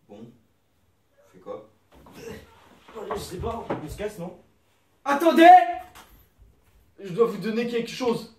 Bon, on fait quoi? Je sais pas, on se casse, non? Attendez! Je dois vous donner quelque chose.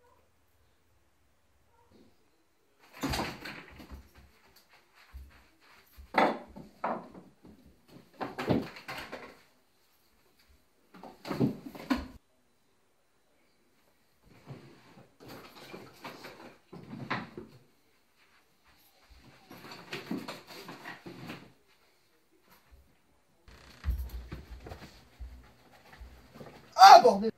Ah bordel!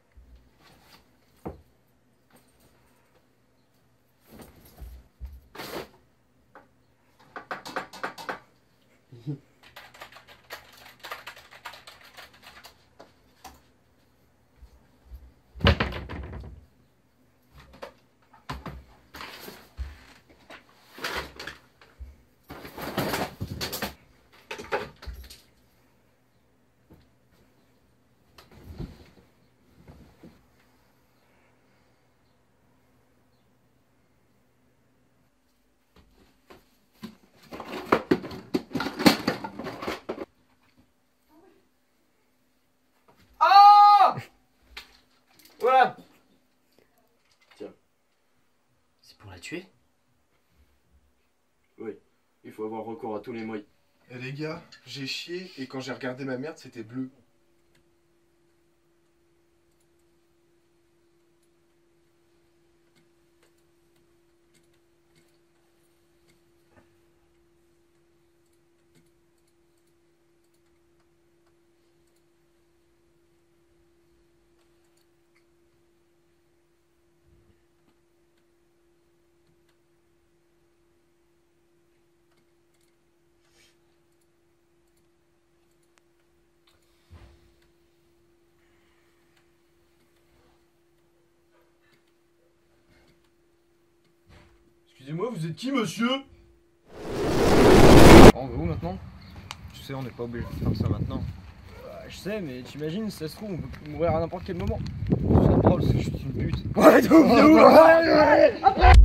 Voilà. Tiens. C'est pour la tuer? Oui, il faut avoir recours à tous les moyens. Eh les gars, j'ai chié et quand j'ai regardé ma merde, c'était bleu. Excusez-moi, vous êtes qui, monsieur? En gros maintenant, tu sais, on n'est pas obligé de faire ça maintenant. Je sais, mais t'imagines, si ça se trouve, on peut mourir à n'importe quel moment. C'est drôle, c'est juste une pute. Ouais, de ouf, de ouf.